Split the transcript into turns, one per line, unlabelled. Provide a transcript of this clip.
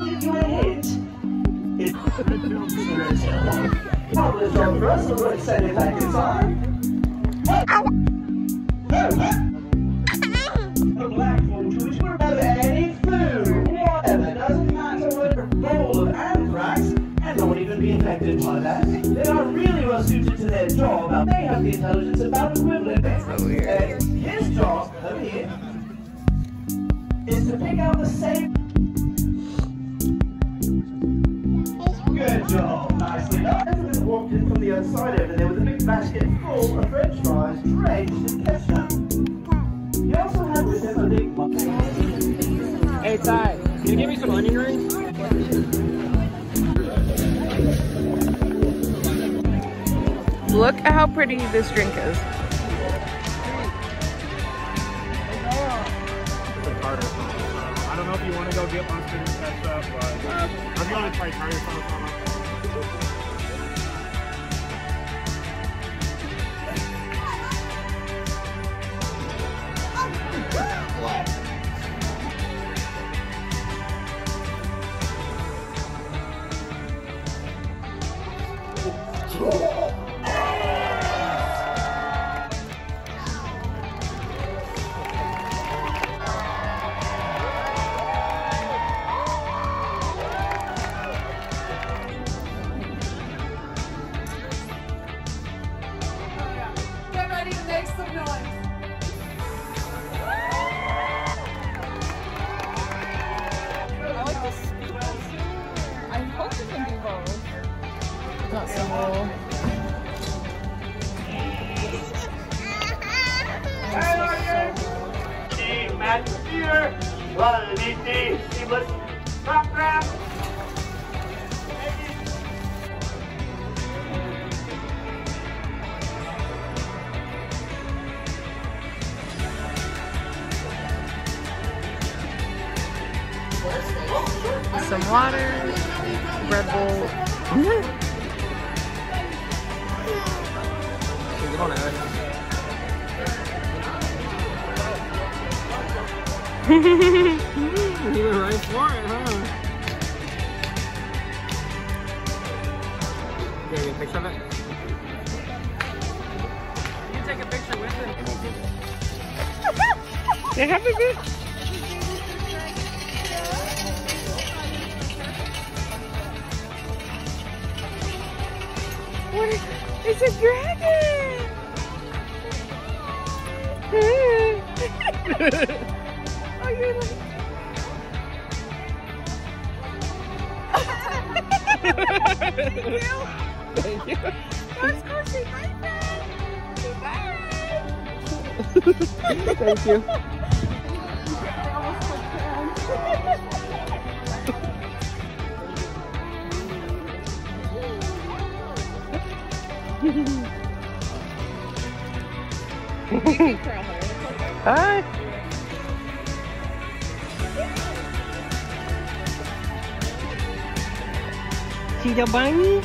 Give you a hint. It's toddler's job for us, so we'll send it back inside. The black one choice will have any food, whatever, doesn't matter whether a bowl of anthrax, and don't even be infected by that. They are really well suited to their job, and they have the intelligence about equivalent. His job, over here, is to pick out the same. Good job, nicely done. Everyone walked in from the other side over there with a big basket full of French fries drenched in ketchup. He also had with him a big
Hey Ty, can you give me some onion rings?
Look at how pretty this drink is.
I don't know if you want to go get mustard and ketchup, but I'm going to try yourself.
Get ready to make some noise. I like this. I hope you can do both. Not simple.
Some water, Red Bull.
You were right for it, huh? You get a picture of it? You can take a picture with it.
They have a good. What is, it's a dragon! Oh, you're like... Thank you! Thank you! Let's go say hi, friend! Bye! Thank you. Hi. See the bunny?